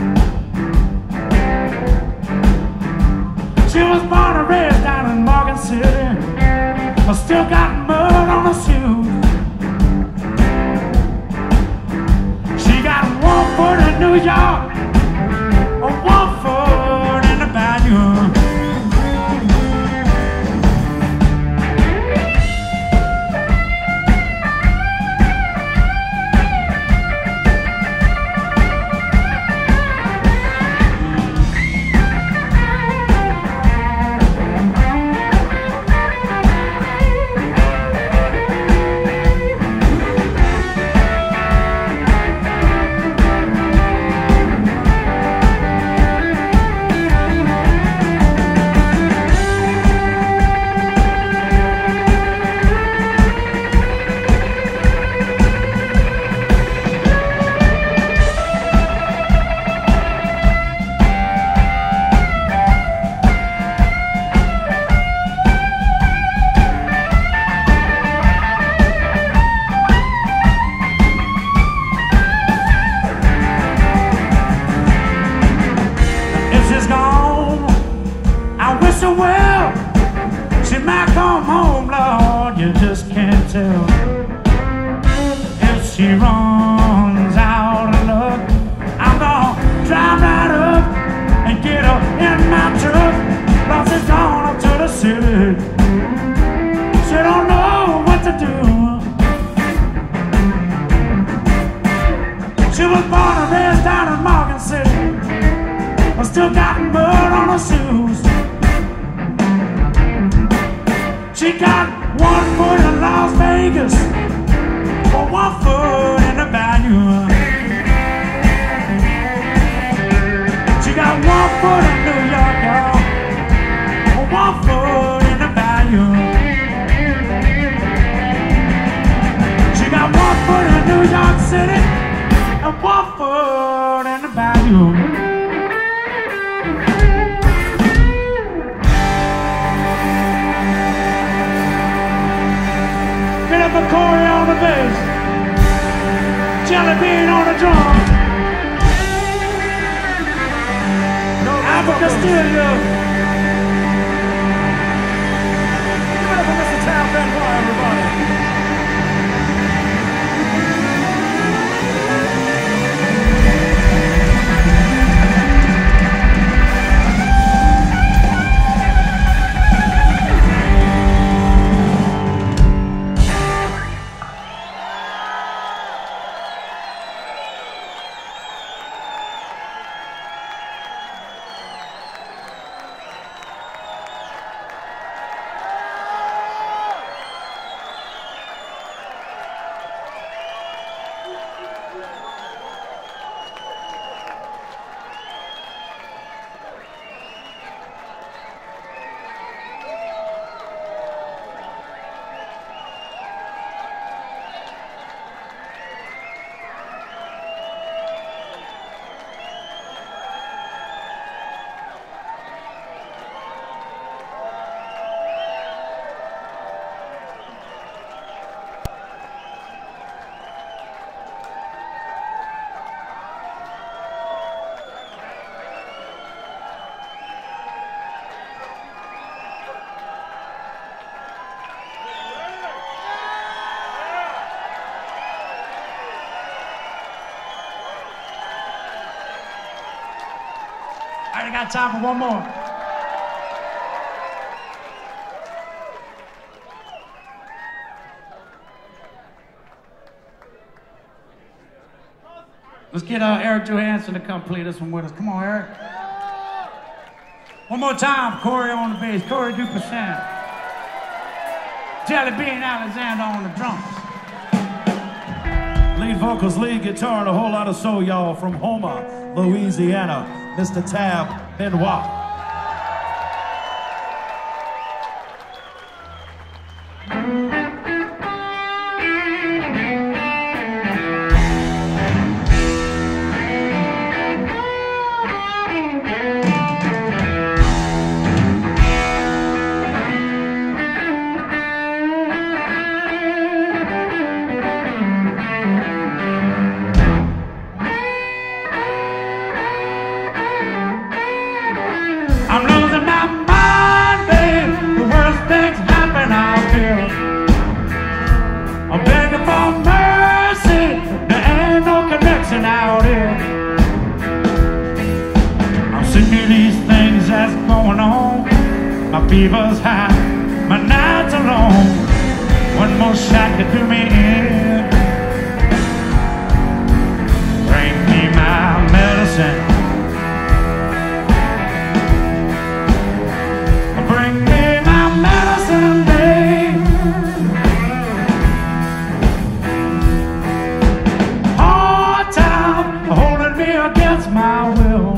She was born and raised down in Morgan City, but still got mud on her shoes. New York, 1 foot in the bayou. Well, she might come home, Lord, you just can't tell. If she runs out of luck, I'm gonna drive right up and get her in my truck. But she's gone up to the city, she don't know what to do. She was born and raised down in Morgan City, but still got mud on her shoes. She got 1 foot in Las Vegas, 1 foot in the bayou. She got 1 foot in New York, y'all, 1 foot in the bayou. She got 1 foot in New York City, and 1 foot in the bayou. Corey on the bass, Jelly Bean on the drum, Africa Stereo. got time for one more. Let's get Eric Johansson to come play this one with us. Come on, Eric. One more time, Corey on the bass, Corey Dupercent. Jelly Bean Alexander on the drums. Lead vocals, lead guitar, and a whole lot of soul, y'all, from Houma, Louisiana, Mr. Tab Benoit. I'm losing my mind, babe. The worst things happen out here. I'm begging for mercy. There ain't no connection out here. I'm singing these things that's going on. My fever's high, my nights are long. One more shot to do me in. Bring me my medicine. Bring me my medicine, babe. Hard time holding me against my will.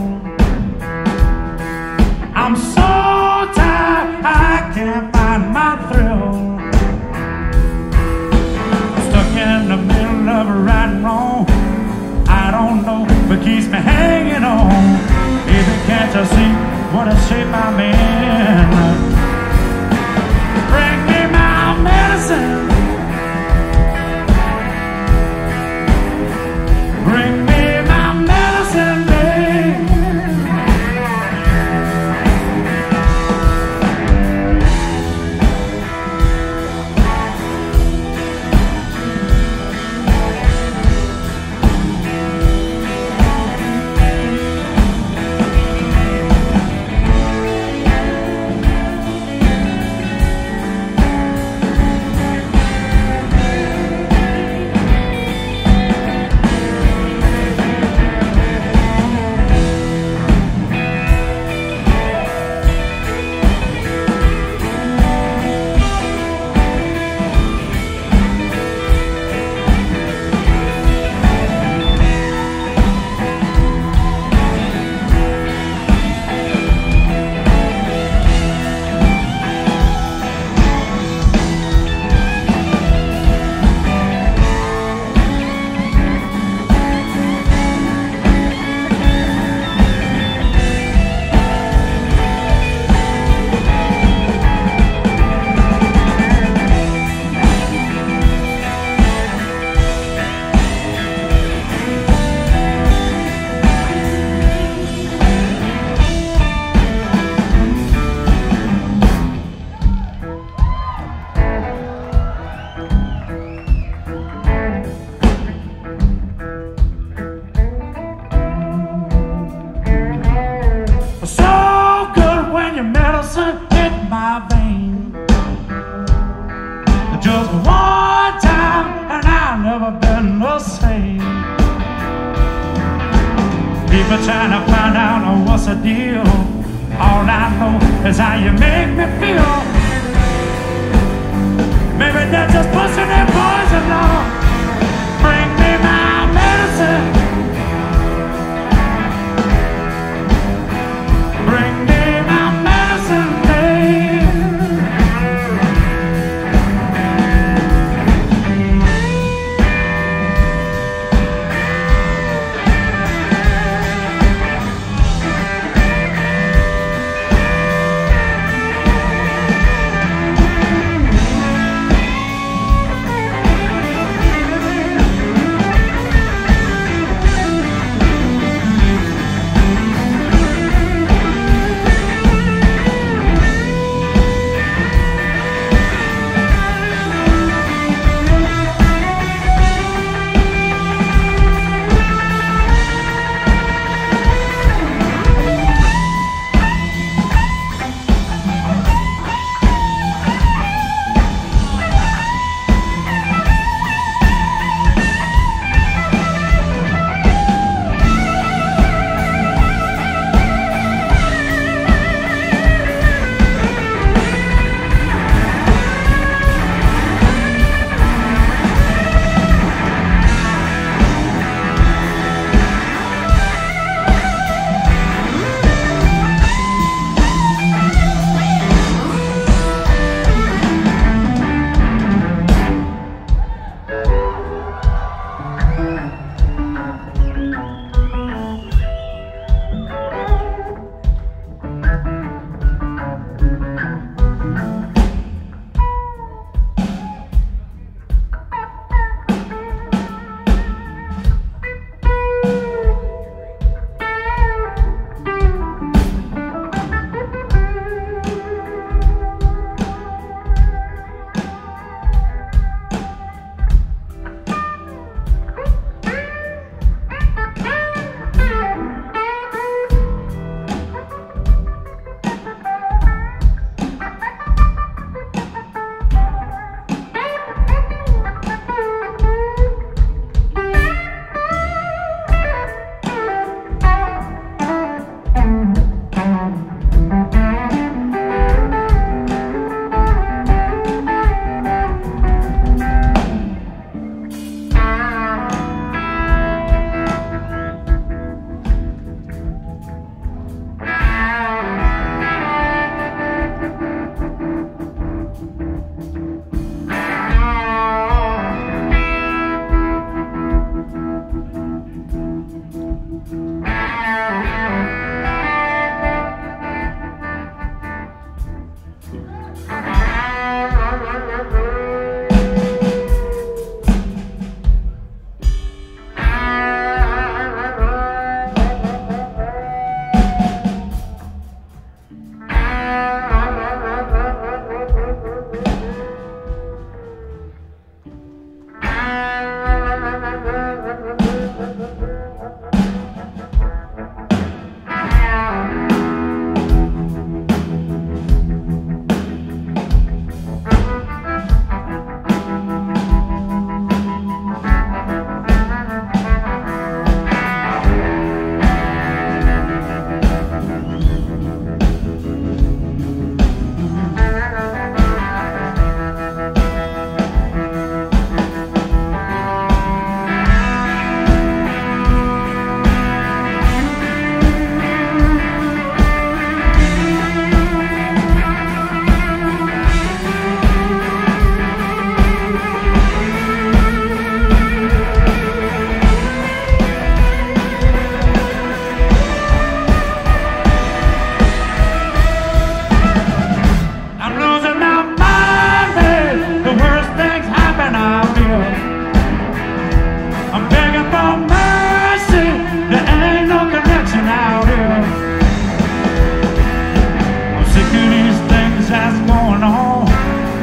I'm so tired, I can't find my thrill. Stuck in the middle of right and wrong. I don't know what keeps me hanging on. Baby, can't you see what a shape I'm in? Bring me my medicine. Bring me my medicine, babe. Just one time, and I've never been the same. People trying to find out what's the deal. All I know is how you make me feel. Maybe they're just pushing their poison on. Bring me my medicine. Bring me my medicine, babe.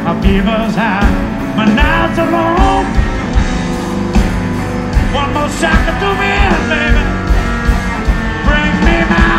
I'll give us out. My nights are long. One more shot to do me in, baby. Bring me my